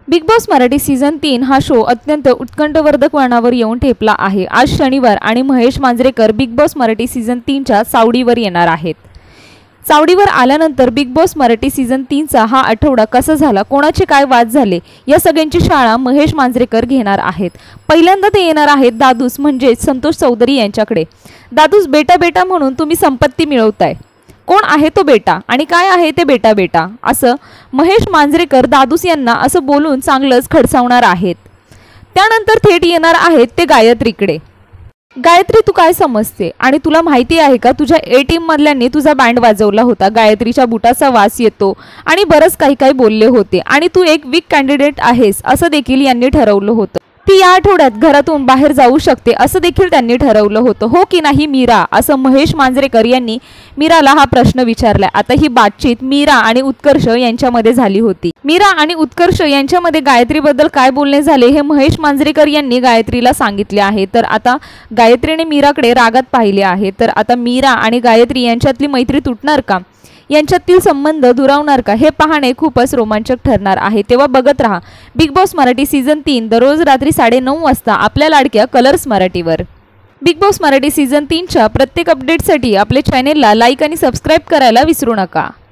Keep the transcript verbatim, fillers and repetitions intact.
Big Boss Marathi season तीन हा show अत्यंत उत्कंठवर्धक वळणावर येऊन ठेपला आहे। आज शनिवार आणि Mahesh Manjrekar Bigg Boss Marathi season तीनच्या चावडीवर येणार आहेत। चावडीवर आल्यानंतर बिग बॉस मराठी सीझन तीनचा हा आठवडा कसा झाला, कोणाचे काय वाद झाले, या सगळ्यांची शाळा महेश मांजरेकर घेणार आहेत। पहिल्यांदा ते येणार आहेत दादूस म्हणजे संतोष चौधरी यांच्याकडे। दादूस, बेटा बेटा म्हणून तुम्ही संपत्ती मिळवताय, कोण आहे तो बेटा आणि काय आहे ते बेटा बेटा, असं महेश मांजरेकर दादूस यांना असं बोलून चांगलंच खडसावणार आहेत। त्यानंतर थेट येणार आहेत ते गायत्रीकडे। गायत्री, तू काय समजते आणि तुला माहिती आहे का, तुझ्या ए टीम मधल्यांनी तुझा बँड वाजवला होता, गायत्रीच्या बुटाचा वास येतो आणि बरंच काही काही बोलले होते आणि तू एक वीक कॅन्डिडेट आहेस असं देखील यांनी ठरवलं होतं। ती या आठवड्यात घरातून बाहेर जाऊ शकते असं देखील त्यांनी ठरवलं होतं, हो की नाही मीरा, असं महेश मांजरेकर यांनी मीराला हा प्रश्न विचारलाय। आता ही बातचीत मीरा आणि उत्कर्ष यांच्यामध्ये झाली होती। मीरा आणि उत्कर्ष यांच्यामध्ये गायत्रीबद्दल काय बोलणे झाले हे महेश मांजरेकर यांनी गायत्रीला सांगितले आहे। तर आता गायत्रीने मीराकडे रागात पाहिले आहे। तर आता मीरा आणि गायत्री यांच्यातली मैत्री तुटणार का, यांच्यातील संबंध दुरावणार का, हे पाहणे खूपच रोमांचक ठरणार आहे। तेव्हा बघत रहा बिग बॉस मराठी सीझन तीन दररोज रात्री साडे नऊ वाजता आपल्या लाडक्या कलर्स मराठीवर। बिग बॉस मराठी सीझन तीनच्या प्रत्येक अपडेटसाठी आपले चॅनेलला लाईक आणि सबस्क्राईब करायला विसरू नका।